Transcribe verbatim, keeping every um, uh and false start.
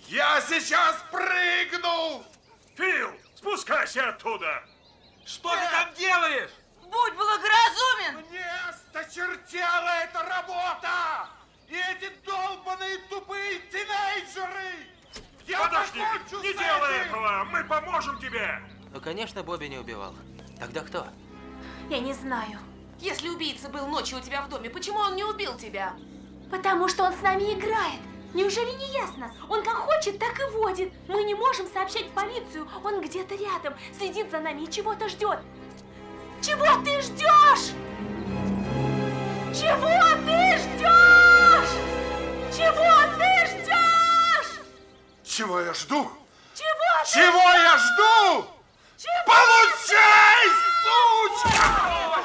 Я сейчас прыгну! Фил, спускайся оттуда! Что ты там делаешь? Будь благоразумен! Мне осточертела эта работа! И эти долбаные тупые тинейджеры! Я Подожди, покончу не с делай этим! этого! Мы поможем тебе! Ну, конечно, Бобби не убивал. Тогда кто? Я не знаю. Если убийца был ночью у тебя в доме, почему он не убил тебя? Потому что он с нами играет. Неужели не ясно? Он как хочет, так и водит. Мы не можем сообщать в полицию. Он где-то рядом, следит за нами и чего-то ждет. Чего ты ждешь? Чего ты ждешь? Чего ты ждешь? Чего я жду? Чего ты Чего я жду? Чего? Получай, сучка!